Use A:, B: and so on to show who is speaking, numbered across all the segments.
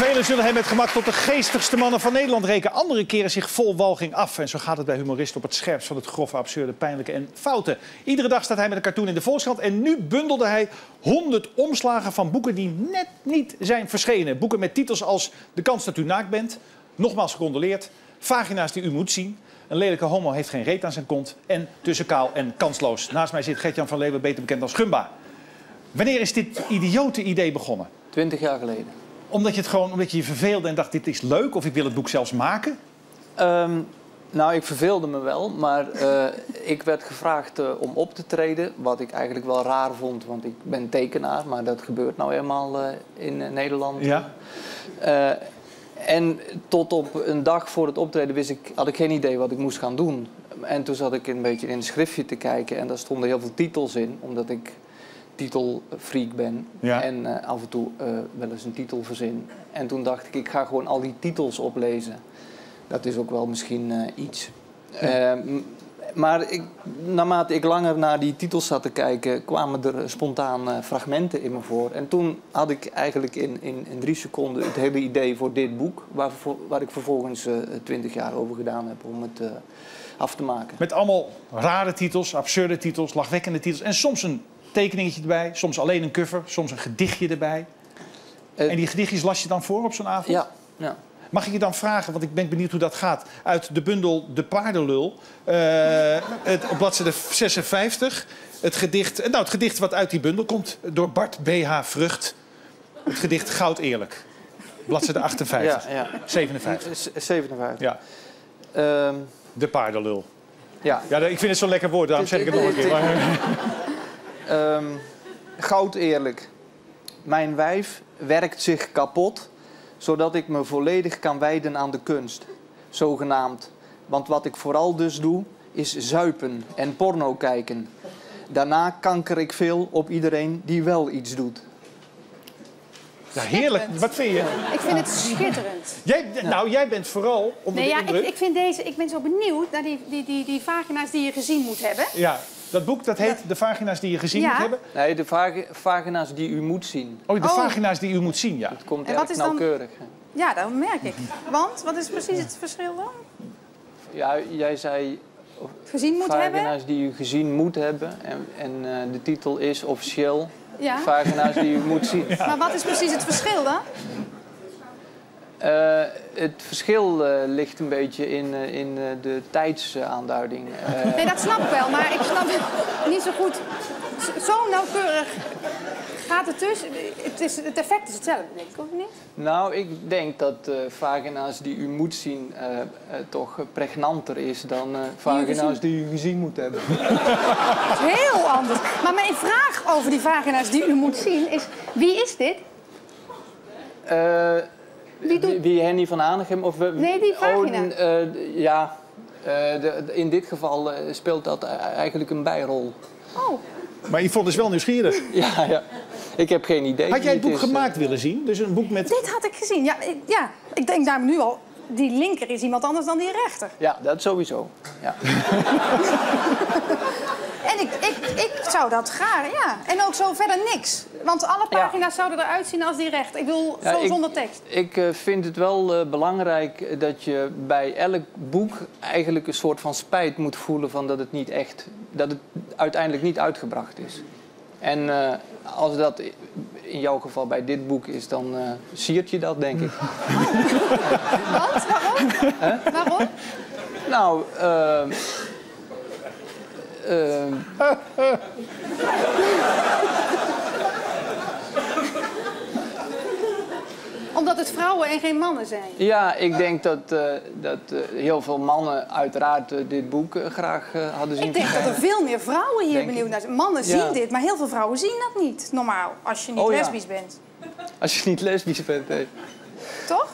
A: Velen zullen hem met gemak tot de geestigste mannen van Nederland rekenen. Andere keren zich vol walging af. En zo gaat het bij humoristen op het scherpst van het grove, absurde, pijnlijke en foute. Iedere dag staat hij met een cartoon in de Volkskrant. En nu bundelde hij 100 omslagen van boeken die net niet zijn verschenen. Boeken met titels als De kans dat u naakt bent, Nogmaals gecondoleerd, Vagina's die u moet zien, Een lelijke homo heeft geen reet aan zijn kont en Tussen kaal en kansloos. Naast mij zit Gert-Jan van Leeuwen, beter bekend als Gumba. Wanneer is dit idiote idee begonnen?
B: 20 jaar geleden.
A: Omdat je je verveelde en dacht, dit is leuk, of ik wil het boek zelfs maken?
B: Nou, ik verveelde me wel, maar ik werd gevraagd om op te treden. Wat ik eigenlijk wel raar vond, want ik ben tekenaar, maar dat gebeurt nou eenmaal in Nederland.
A: Ja.
B: En tot op een dag voor het optreden had ik geen idee wat ik moest gaan doen. En toen zat ik een beetje in een schriftje te kijken en daar stonden heel veel titels in, omdat ik titelfreak ben.
A: Ja.
B: En af en toe wel eens een titel verzin. En toen dacht ik ga gewoon al die titels oplezen. Dat is ook wel misschien iets. Ja. Maar naarmate ik langer naar die titels zat te kijken, kwamen er spontaan fragmenten in me voor. En toen had ik eigenlijk in 3 seconden het hele idee voor dit boek, waar ik vervolgens 20 jaar over gedaan heb om het af te maken.
A: Met allemaal rare titels, absurde titels, lachwekkende titels en soms een tekeningetje erbij, soms alleen een cover, soms een gedichtje erbij. En die gedichtjes las je dan voor op zo'n avond?
B: Ja, ja.
A: Mag ik je dan vragen, want ik ben benieuwd hoe dat gaat, uit de bundel De Paardenlul, op bladzijde 56, het gedicht wat uit die bundel komt, door Bart B.H. Vrucht. Het gedicht Goud Eerlijk. Bladzijde 58.
B: Ja, ja.
A: 57.
B: 57.
A: Ja. De Paardenlul.
B: Ja.
A: Ja, ik vind het zo'n lekker woord, daarom zeg ik het nog een keer.
B: Goud eerlijk. Mijn wijf werkt zich kapot, zodat ik me volledig kan wijden aan de kunst. Zogenaamd. Want wat ik vooral dus doe, is zuipen en porno kijken. Daarna kanker ik veel op iedereen die wel iets doet.
A: Ja, heerlijk. Wat vind je?
C: Ik vind het schitterend.
A: Jij bent vooral onder de indruk.
C: Ik ben zo benieuwd naar die vagina's die je gezien moet hebben.
A: Ja, dat boek dat heet De Vagina's die je gezien moet hebben?
B: Nee, de vagina's die u moet zien.
A: Oh, de vagina's die u moet zien, ja.
B: Dat komt erg nauwkeurig.
C: Ja, dat merk ik. Want, wat is precies het verschil dan?
B: Ja, jij zei
C: gezien moet
B: vagina's
C: hebben?
B: die u gezien moet hebben. En de titel is officieel vagina's die u moet zien.
C: Ja. Maar wat is precies het verschil dan?
B: Het verschil ligt een beetje in de tijdsaanduiding.
C: Nee, dat snap ik wel, maar ik snap het niet zo goed. Zo nauwkeurig gaat het dus. Het effect is hetzelfde, denk ik, of niet?
B: Nou, ik denk dat vagina's die u moet zien toch pregnanter is dan vagina's die u gezien moet hebben.
C: Dat is heel anders. Maar mijn vraag over die vagina's die u moet zien is, wie is dit?
B: Wie Henny van Hanegem? Of
C: nee, die vagina.
B: In dit geval speelt dat eigenlijk een bijrol.
C: Oh.
A: Maar Yvonne is wel nieuwsgierig.
B: Ja. Ik heb geen idee.
A: Had jij het boek gemaakt willen zien? Dus een boek met...
C: Dit had ik gezien. Ja, ik denk daar nu al, die linker is iemand anders dan die rechter.
B: Ja, dat sowieso. Ja.
C: En ik zou dat graag, ja. En ook zo verder niks. Want alle pagina's zouden eruit zien als die rechter. Ik bedoel, zonder tekst.
B: Ik vind het wel belangrijk dat je bij elk boek eigenlijk een soort van spijt moet voelen van dat het uiteindelijk niet uitgebracht is. En als dat in jouw geval bij dit boek is, dan siert je dat, denk ik.
C: Wat? Waarom? Waarom?
B: Nou,
C: Omdat het vrouwen en geen mannen zijn.
B: Ja, ik denk dat heel veel mannen uiteraard dit boek graag hadden zien.
C: Ik denk dat er veel meer vrouwen hier benieuwd naar zijn. Mannen zien dit, maar heel veel vrouwen zien dat niet. Normaal, als je niet lesbisch bent.
B: Als je niet lesbisch bent, nee.
C: Toch?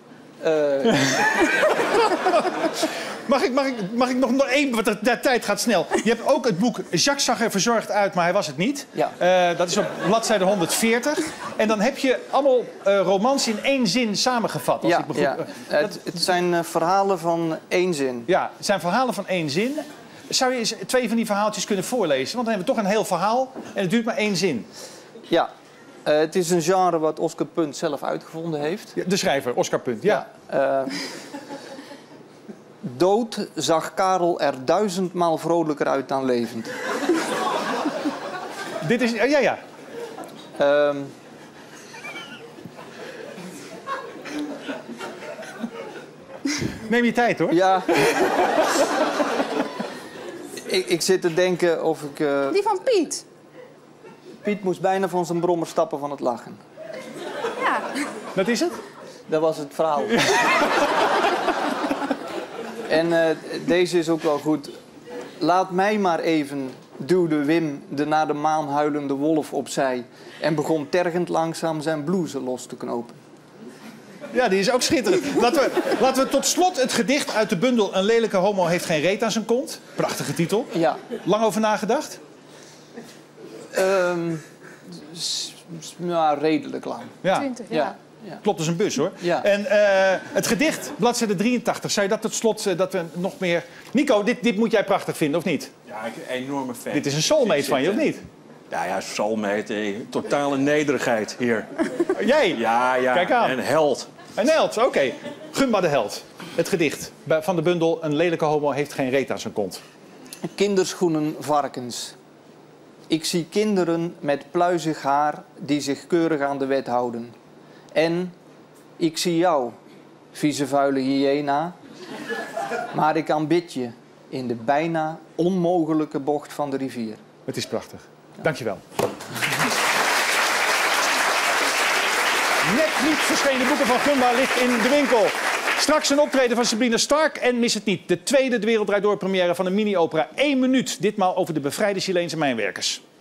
A: Mag ik nog één, want de tijd gaat snel. Je hebt ook het boek Jacques zag er verzorgd uit, maar hij was het niet.
B: Ja.
A: Dat is op bladzijde 140. En dan heb je allemaal romans in 1 zin samengevat. Als ik
B: het zijn verhalen van 1 zin.
A: Ja, het zijn verhalen van 1 zin. Zou je eens 2 van die verhaaltjes kunnen voorlezen? Want dan hebben we toch een heel verhaal en het duurt maar 1 zin.
B: Ja. Het is een genre wat Oscar Punt zelf uitgevonden heeft.
A: Ja, de schrijver, Oscar Punt, ja.
B: Dood zag Karel er 1000-maal vrolijker uit dan levend.
A: Dit is... Ja. Neem je tijd, hoor.
B: Ja. ik zit te denken of ik...
C: Die van Piet.
B: Piet moest bijna van zijn brommer stappen van het lachen.
C: Ja.
A: Wat is het?
B: Dat was het verhaal. En deze is ook wel goed. Laat mij maar even, duwde Wim de naar de maan huilende wolf opzij... en begon tergend langzaam zijn blouse los te knopen.
A: Ja, die is ook schitterend. Laten we tot slot het gedicht uit de bundel... Een lelijke homo heeft geen reet aan zijn kont. Prachtige titel.
B: Ja.
A: Lang over nagedacht?
B: Ja, redelijk lang.
A: Ja.
C: 20 jaar.
B: Ja.
A: Klopt als een bus, hoor.
B: Ja.
A: En het gedicht, bladzijde 83. Zou je dat tot slot, dat we nog meer... Nico, dit moet jij prachtig vinden, of niet?
D: Ja, ik ben een enorme fan.
A: Dit is een soulmate van je, of niet?
D: Ja, soulmate. Totale nederigheid hier.
A: Jij?
D: Ja.
A: Kijk aan.
D: En held.
A: Een held, oké. Gunma de held. Het gedicht van de bundel Een lelijke homo heeft geen reet aan zijn kont.
B: Kinderschoenen varkens. Ik zie kinderen met pluizig haar die zich keurig aan de wet houden. En ik zie jou, vieze vuile hyena. Maar ik aanbid je in de bijna onmogelijke bocht van de rivier.
A: Het is prachtig. Dankjewel. Net niet verschenen boeken van Gunma ligt in de winkel. Straks een optreden van Sabrina Stark en mis het niet. De tweede De Wereld Draait Door première van een mini-opera 1 minuut. Ditmaal over de bevrijde Chileense mijnwerkers.